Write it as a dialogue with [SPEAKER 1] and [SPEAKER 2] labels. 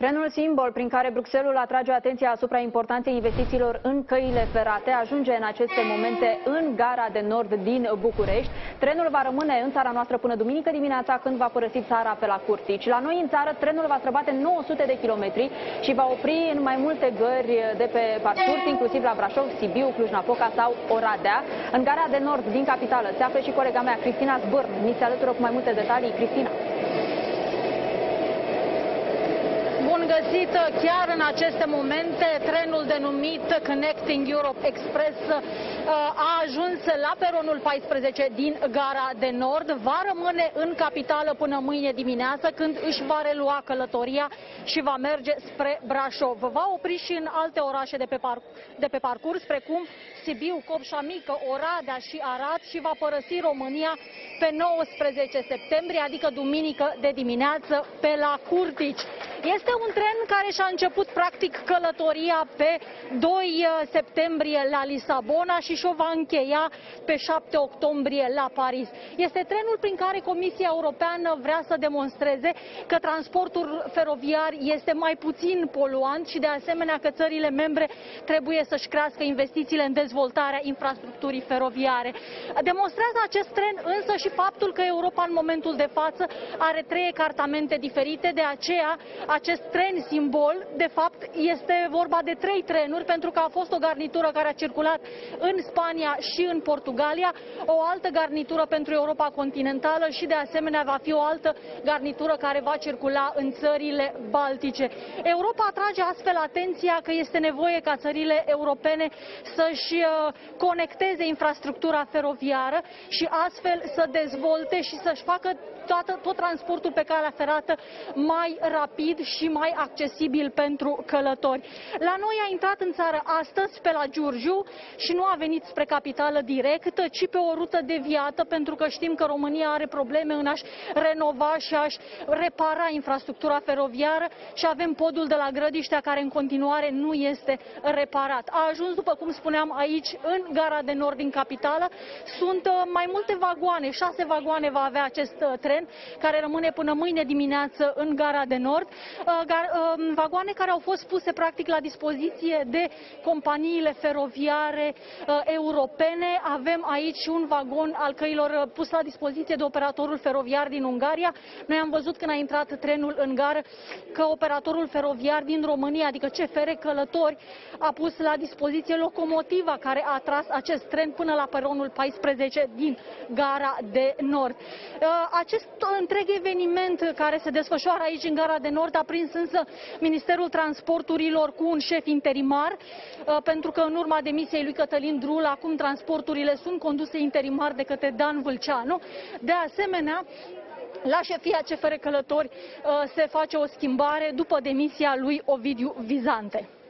[SPEAKER 1] Trenul simbol prin care Bruxelles atrage atenția asupra importanței investițiilor în căile ferate ajunge în aceste momente în Gara de Nord din București. Trenul va rămâne în țara noastră până duminică dimineața, când va părăsi țara pe la Curtici. La noi în țară, trenul va străbate 900 de kilometri și va opri în mai multe gări de pe parcurs, inclusiv la Brașov, Sibiu, Cluj-Napoca sau Oradea. În Gara de Nord din capitală se află și colega mea, Cristina Zbâr. Ni se alătură cu mai multe detalii. Cristina.
[SPEAKER 2] Bun găsit! Chiar în aceste momente, trenul denumit Connecting Europe Express a ajuns la peronul 14 din Gara de Nord. Va rămâne în capitală până mâine dimineață, când își va relua călătoria și va merge spre Brașov. Va opri și în alte orașe de pe parcurs, precum Sibiu, Copșa Mică, Oradea și Arad, și va părăsi România pe 19 septembrie, adică duminică de dimineață, pe la Curtici. Este un tren care și-a început practic călătoria pe 2 septembrie la Lisabona și și-o va încheia pe 7 octombrie la Paris. Este trenul prin care Comisia Europeană vrea să demonstreze că transportul feroviar este mai puțin poluant și de asemenea că țările membre trebuie să-și crească investițiile în dezvoltarea infrastructurii feroviare. Demonstrează acest tren însă și faptul că Europa în momentul de față are 3 ecartamente diferite, de aceea acest tren simbol, de fapt, este vorba de 3 trenuri, pentru că a fost o garnitură care a circulat în Spania și în Portugalia, o altă garnitură pentru Europa continentală și, de asemenea, va fi o altă garnitură care va circula în țările baltice. Europa atrage astfel atenția că este nevoie ca țările europene să-și conecteze infrastructura feroviară și astfel să dezvolte și să-și facă tot transportul pe calea ferată mai rapid și mai accesibil pentru călători. La noi a intrat în țară astăzi pe la Giurgiu și nu a venit spre capitală direct, ci pe o rută deviată, pentru că știm că România are probleme în a-și renova și a-și repara infrastructura feroviară și avem podul de la Grădiștea, care în continuare nu este reparat. A ajuns, după cum spuneam, aici în Gara de Nord din capitală. Sunt mai multe vagoane, 6 vagoane va avea acest tren, care rămâne până mâine dimineață în Gara de Nord. Vagoane care au fost puse practic la dispoziție de companiile feroviare europene. Avem aici un vagon al căilor pus la dispoziție de operatorul feroviar din Ungaria. Noi am văzut când a intrat trenul în gară că operatorul feroviar din România, adică CFR Călători, a pus la dispoziție locomotiva care a tras acest tren până la peronul 14 din Gara de Nord. Acest întreg eveniment care se desfășoară aici în Gara de Nord a prins însă Ministerul Transporturilor cu un șef interimar, pentru că în urma demisiei lui Cătălin Drul, acum transporturile sunt conduse interimar de către Dan Vâlceanu. De asemenea, la șefia CFR Călători se face o schimbare după demisia lui Ovidiu Vizante.